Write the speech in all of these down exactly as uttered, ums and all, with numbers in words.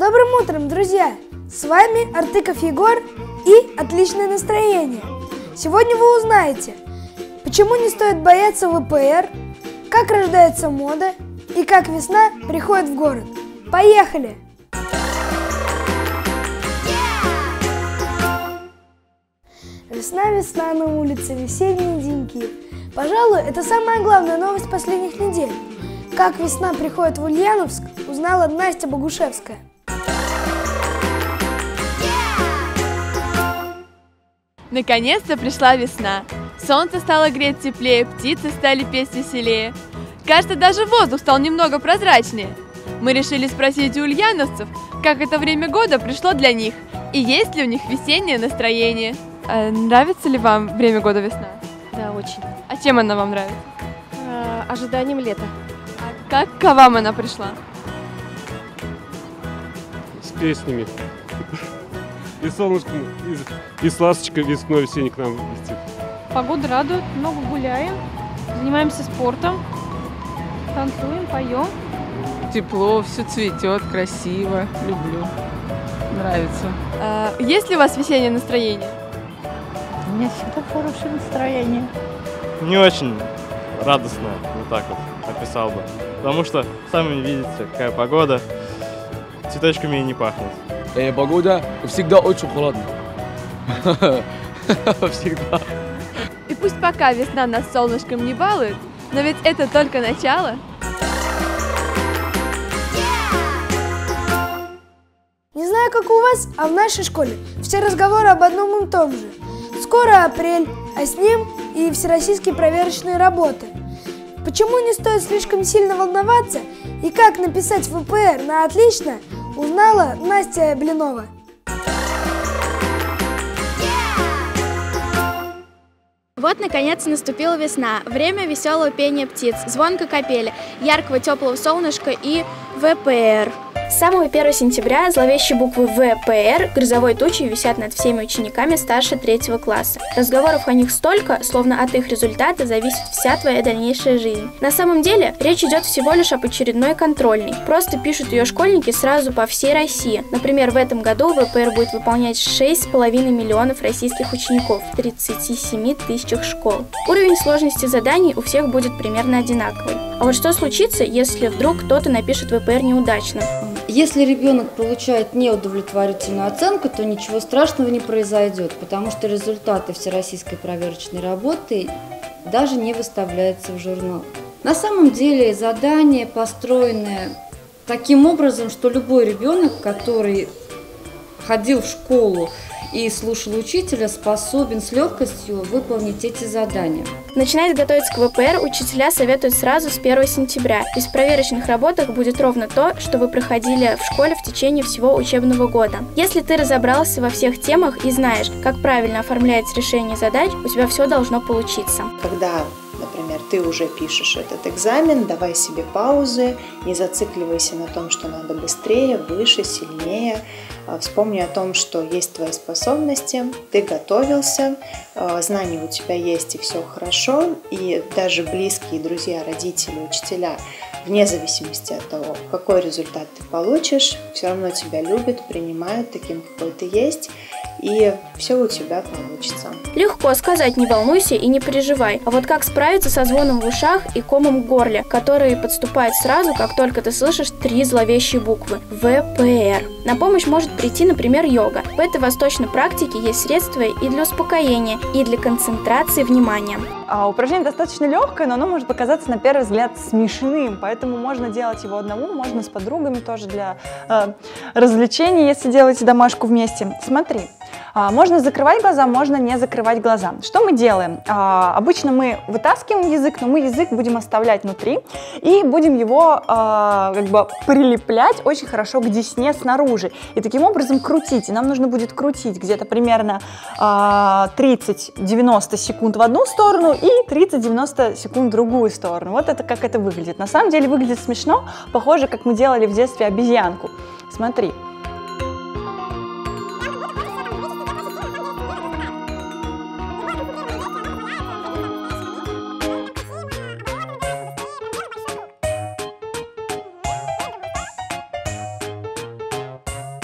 Добрым утром, друзья! С вами Артыков Егор и отличное настроение. Сегодня вы узнаете, почему не стоит бояться вэ пэ эр, как рождается мода и как весна приходит в город. Поехали! Весна, весна на улице, весенние деньки. Пожалуй, это самая главная новость последних недель. Как весна приходит в Ульяновск, узнала Настя Богушевская. Наконец-то пришла весна. Солнце стало греть теплее, птицы стали петь веселее. Кажется, даже воздух стал немного прозрачнее. Мы решили спросить у ульяновцев, как это время года пришло для них, и есть ли у них весеннее настроение. А нравится ли вам время года весна? Да, очень. А чем она вам нравится? А, ожиданием лета. А как к вам она пришла? С песнями. И солнышком, и, и с ласточкой весной весенней к нам летит. Погода радует, много гуляем, занимаемся спортом, танцуем, поем. Тепло, все цветет, красиво, люблю, нравится. А, есть ли у вас весеннее настроение? У меня всегда хорошее настроение. Не очень радостно, вот так вот описал бы. Потому что, сами видите, какая погода, цветочками и не пахнет. Э, погода всегда очень холодная. Всегда. И пусть пока весна нас солнышком не балует, но ведь это только начало. Не знаю, как у вас, а в нашей школе все разговоры об одном и том же. Скоро апрель, а с ним и всероссийские проверочные работы. Почему не стоит слишком сильно волноваться и как написать вэ пэ эр на отлично, узнала Настя Блинова. Вот, наконец, наступила весна. Время веселого пения птиц, звонка капели, яркого теплого солнышка и вэ пэ эр. С самого первого сентября зловещие буквы вэ пэ эр грозовой тучей висят над всеми учениками старше третьего класса. Разговоров о них столько, словно от их результата зависит вся твоя дальнейшая жизнь. На самом деле, речь идет всего лишь об очередной контрольной. Просто пишут ее школьники сразу по всей России. Например, в этом году вэ пэ эр будет выполнять шесть с половиной миллионов российских учеников в тридцати семи тысячах школ. Уровень сложности заданий у всех будет примерно одинаковый. А вот что случится, если вдруг кто-то напишет вэ пэ эр неудачно? Если ребенок получает неудовлетворительную оценку, то ничего страшного не произойдет, потому что результаты всероссийской проверочной работы даже не выставляются в журнал. На самом деле задание построено таким образом, что любой ребенок, который ходил в школу и слушал учителя, способен с легкостью выполнить эти задания. Начинать готовиться к вэ пэ эр учителя советуют сразу с первого сентября. Ведь в проверочных работах будет ровно то, что вы проходили в школе в течение всего учебного года. Если ты разобрался во всех темах и знаешь, как правильно оформляется решение задач, у тебя все должно получиться. Когда, например, ты уже пишешь этот экзамен, давай себе паузы, не зацикливайся на том, что надо быстрее, выше, сильнее. Вспомни о том, что есть твои способности, ты готовился, знания у тебя есть и все хорошо, и даже близкие друзья, родители, учителя, вне зависимости от того, какой результат ты получишь, все равно тебя любят, принимают таким, какой ты есть, и все у тебя получится. Легко сказать «не волнуйся» и «не переживай», а вот как справиться со звоном в ушах и комом в горле, который подступает сразу, как только ты слышишь три зловещие буквы – вэ пэ эр. На помощь может прийти, например, йога. В этой восточной практике есть средства и для успокоения, и для концентрации внимания. А упражнение достаточно легкое, но оно может показаться на первый взгляд смешным, поэтому можно делать его одному, можно с подругами тоже для э, развлечений, если делаете домашку вместе. Смотри. Можно закрывать глаза, можно не закрывать глаза. Что мы делаем? Обычно мы вытаскиваем язык, но мы язык будем оставлять внутри и будем его как бы прилеплять очень хорошо к десне снаружи. И таким образом крутить. И нам нужно будет крутить где-то примерно тридцать-девяносто секунд в одну сторону и тридцать-девяносто секунд в другую сторону. Вот это как это выглядит. На самом деле выглядит смешно, похоже, как мы делали в детстве обезьянку. Смотри.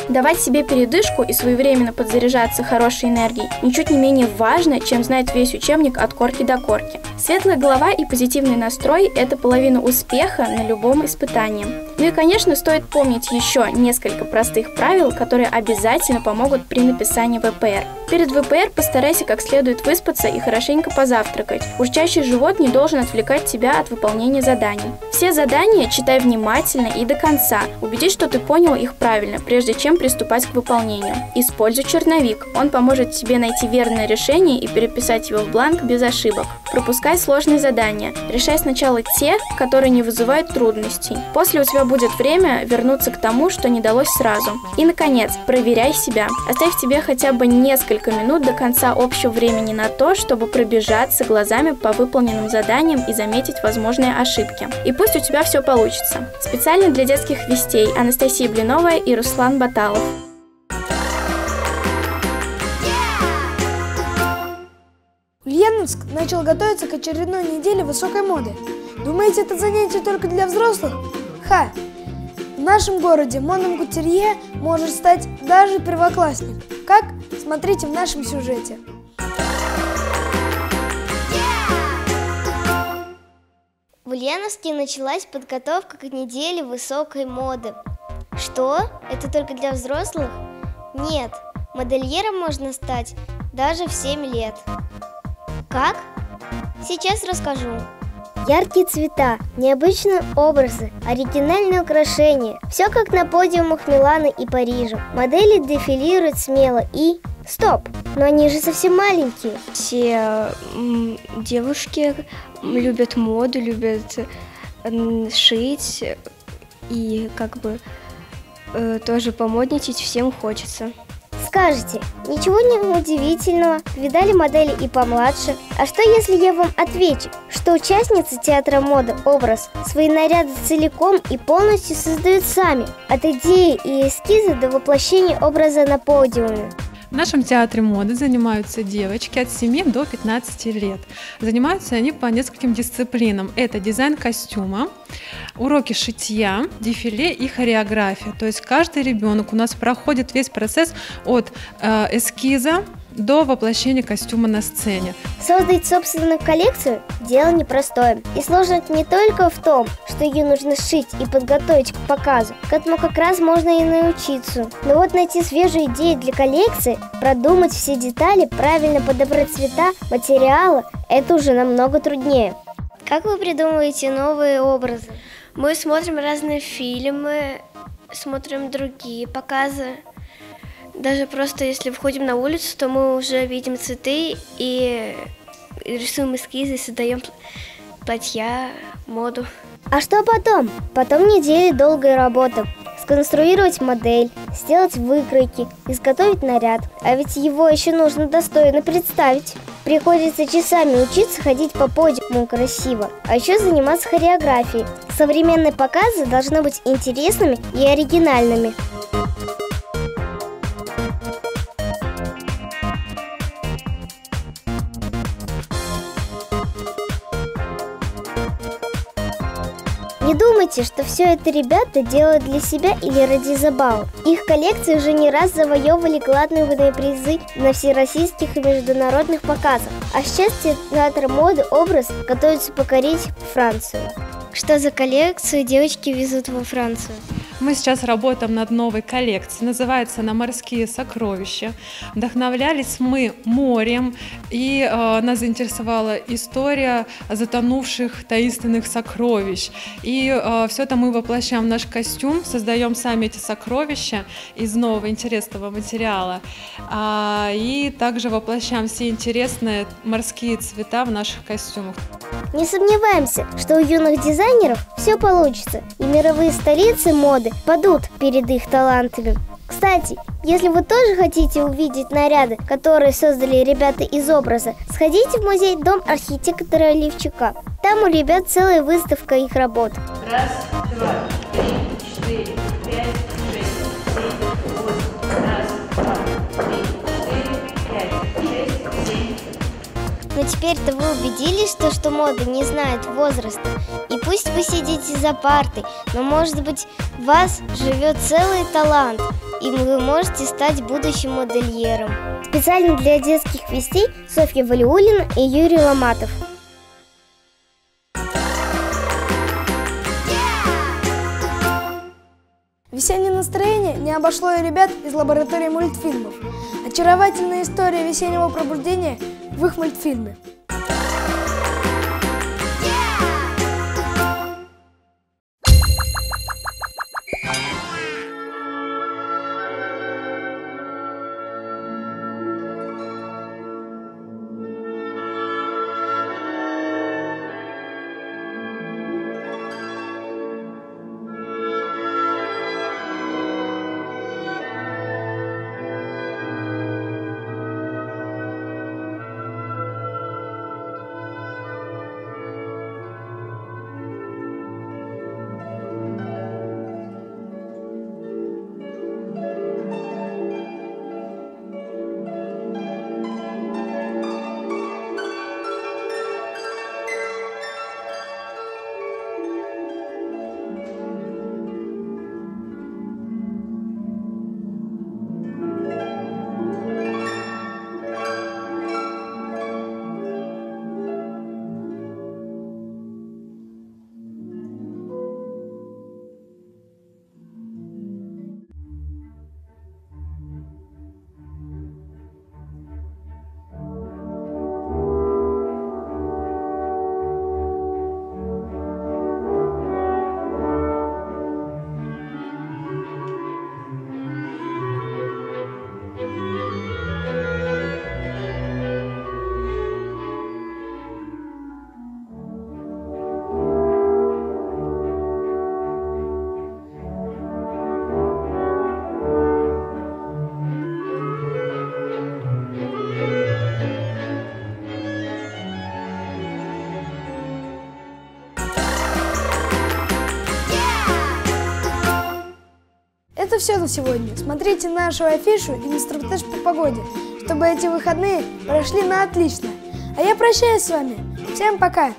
Давать себе передышку и своевременно подзаряжаться хорошей энергией ничуть не менее важно, чем знать весь учебник от корки до корки. Светлая голова и позитивный настрой – это половина успеха на любом испытании. Ну и, конечно, стоит помнить еще несколько простых правил, которые обязательно помогут при написании вэ пэ эр. Перед вэ пэ эр постарайся как следует выспаться и хорошенько позавтракать. Урчащий живот не должен отвлекать тебя от выполнения заданий. Все задания читай внимательно и до конца. Убедись, что ты понял их правильно, прежде чем приступать к выполнению. Используй черновик. Он поможет тебе найти верное решение и переписать его в бланк без ошибок. Пропускай сложные задания. Решай сначала те, которые не вызывают трудностей. После у тебя будет время вернуться к тому, что не далось сразу. И, наконец, проверяй себя. Оставь тебе хотя бы несколько минут до конца общего времени на то, чтобы пробежаться глазами по выполненным заданиям и заметить возможные ошибки. И пусть у тебя все получится. Специально для детских вестей Анастасия Блиновая и Руслан Баталов. Ульяновск начал готовиться к очередной неделе высокой моды. Думаете, это занятие только для взрослых? Ха! В нашем городе модным кутюрье может стать даже первоклассник. Как? Смотрите в нашем сюжете. В Ульяновске началась подготовка к неделе высокой моды. Что? Это только для взрослых? Нет, модельером можно стать даже в семь лет. Как? Сейчас расскажу. Яркие цвета, необычные образы, оригинальные украшения. Все как на подиумах Милана и Парижа. Модели дефилируют смело и... Стоп! Но они же совсем маленькие. Все м, девушки любят моду, любят м, шить и как бы э, тоже помодничать всем хочется. Скажете, ничего не удивительного, видали модели и помладше. А что если я вам отвечу, что участницы театра моды образ свои наряды целиком и полностью создают сами, от идеи и эскиза до воплощения образа на подиуме? В нашем театре моды занимаются девочки от семи до пятнадцати лет. Занимаются они по нескольким дисциплинам. Это дизайн костюма, уроки шитья, дефиле и хореография. То есть каждый ребенок у нас проходит весь процесс от э, эскиза до воплощения костюма на сцене. Создать собственную коллекцию – дело непростое. И сложность не только в том, что ее нужно сшить и подготовить к показу. К этому как раз можно и научиться. Но вот найти свежие идеи для коллекции, продумать все детали, правильно подобрать цвета, материалы – это уже намного труднее. Как вы придумываете новые образы? Мы смотрим разные фильмы, смотрим другие показы. Даже просто если выходим на улицу, то мы уже видим цветы и рисуем эскизы, создаем платья, моду. А что потом? Потом недели долгой работы. Сконструировать модель, сделать выкройки, изготовить наряд. А ведь его еще нужно достойно представить. Приходится часами учиться ходить по подиуму красиво, а еще заниматься хореографией. Современные показы должны быть интересными и оригинальными. Не думайте, что все это ребята делают для себя или ради забавы. Их коллекции уже не раз завоевывали главные призы на всероссийских и международных показах. А сейчас театр моды образ готовится покорить Францию. Что за коллекцию девочки везут во Францию? Мы сейчас работаем над новой коллекцией, называется она «Морские сокровища». Вдохновлялись мы морем, и э, нас заинтересовала история затонувших таинственных сокровищ. И э, все это мы воплощаем в наш костюм, создаем сами эти сокровища из нового интересного материала. А, и также воплощаем все интересные морские цвета в наших костюмах. Не сомневаемся, что у юных дизайнеров все получится, и мировые столицы моды падут перед их талантами. Кстати, если вы тоже хотите увидеть наряды, которые создали ребята из образа, сходите в музей Дом архитектора Левчука. Там у ребят целая выставка их работ. Раз, два, три, четыре, пять, шесть, семь, восемь. Раз, два, три, четыре, пять, шесть, семь. Но теперь-то вы убедились, что, что мода не знает возраста. И пусть вы сидите за партой, но, может быть, в вас живет целый талант. и вы можете стать будущим модельером. Специально для детских вестей Софья Валиуллина и Юрий Ломатов. Весеннее настроение не обошло и ребят из лаборатории мультфильмов. Очаровательная история весеннего пробуждения в их мультфильме. Это все на сегодня. Смотрите нашу афишу и инструктаж по погоде, чтобы эти выходные прошли на отлично. А я прощаюсь с вами. Всем пока!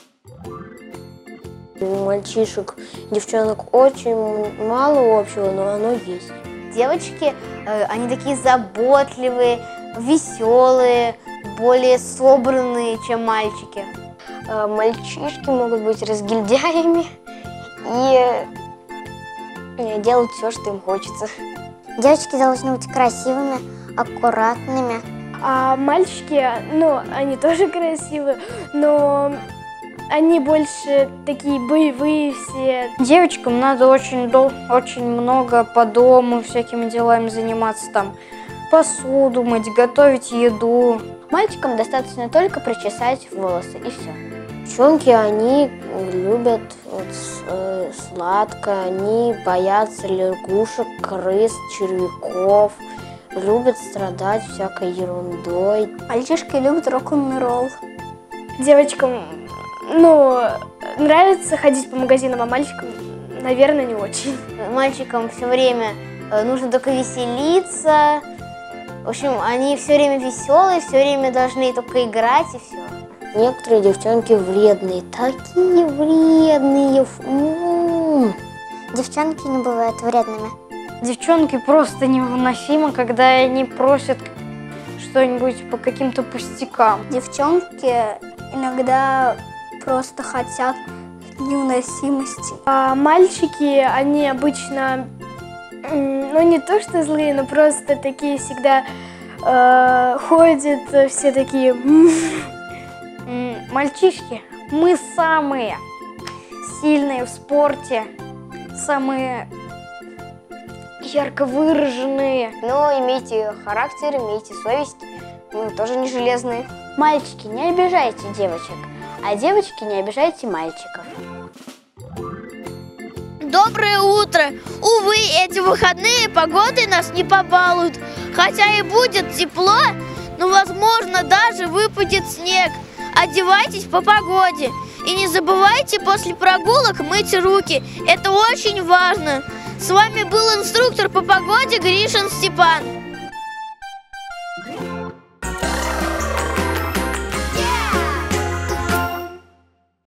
У мальчишек, девчонок очень мало общего, но оно есть. Девочки, они такие заботливые, веселые, более собранные, чем мальчики. Мальчишки могут быть разгильдяями и делать все, что им хочется. Девочки должны быть красивыми, аккуратными. А мальчики, ну, они тоже красивые, но они больше такие боевые все. Девочкам надо очень, очень много по дому всякими делами заниматься, там, посуду мыть, готовить еду. Мальчикам достаточно только причесать волосы, и все. Девчонки, они любят вот, э, сладкое, они боятся лягушек, крыс, червяков, любят страдать всякой ерундой. Мальчишки любят рок-н-ролл. Девочкам, ну, нравится ходить по магазинам, а мальчикам, наверное, не очень. Мальчикам все время нужно только веселиться. В общем, они все время веселые, все время должны только играть и все. Некоторые девчонки вредные, такие вредные. М-м-м. Девчонки не бывают вредными. Девчонки просто невыносимо, когда они просят что-нибудь по каким-то пустякам. Девчонки иногда просто хотят невыносимости. А мальчики, они обычно, ну не то что злые, но просто такие всегда э, ходят, все такие... Мальчишки, мы самые сильные в спорте, самые ярко выраженные. Но имейте характер, имейте совесть, мы тоже не железные. Мальчики, не обижайте девочек, а девочки, не обижайте мальчиков. Доброе утро! Увы, эти выходные погодой нас не побалуют. Хотя и будет тепло, но, возможно, даже выпадет снег. Одевайтесь по погоде. И не забывайте после прогулок мыть руки. Это очень важно. С вами был инструктор по погоде Гришин Степан.